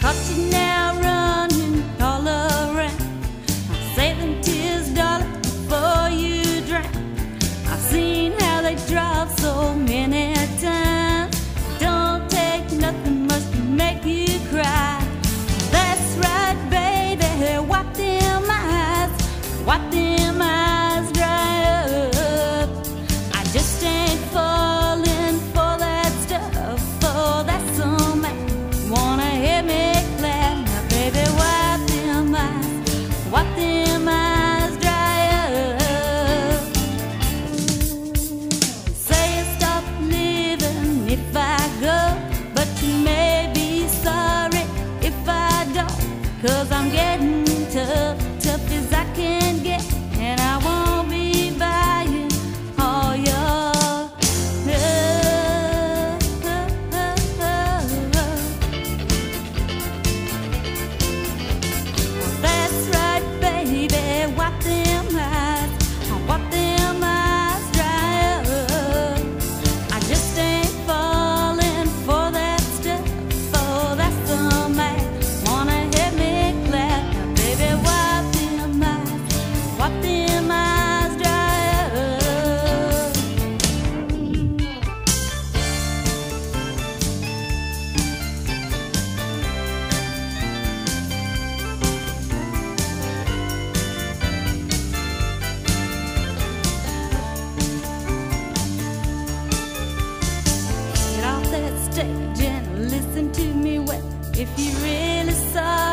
caught you now running all around. I'm saving tears, darling, before you drown. I've seen how they drop so many times. Don't take nothing much to make you cry. That's right, baby, wipe them eyes, wipe them eyes dry up. I just ain't falling for that stuff. Oh, that's so mad. Wanna hear me clap? Now, baby, wipe them eyes, wipe them eyes dry up. Say you stop living if I go, but you may be sorry if I don't. 'Cause I'm getting tough, tough as I can get, and I won't be buying all your love. That's right, baby, wipe them eyes, wipe them eyes dry up. I just ain't falling for that stuff. Oh, that's so mad. Wanna hear me clap? Now, baby, wipe them eyes, wipe them eyes dry up. Get off that stage and listen to me well. If you're really sorry,